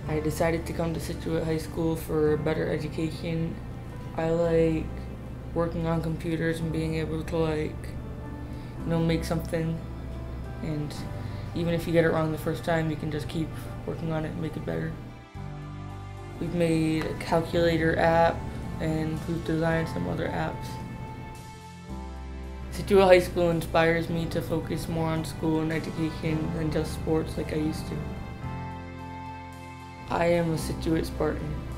I decided to come to Situate High School for better education. I like working on computers and being able to make something, and even if you get it wrong the first time, you can just keep working on it and make it better. We've made a calculator app and we've designed some other apps. Situate High School inspires me to focus more on school and education than just sports like I used to. I am a Situate Spartan.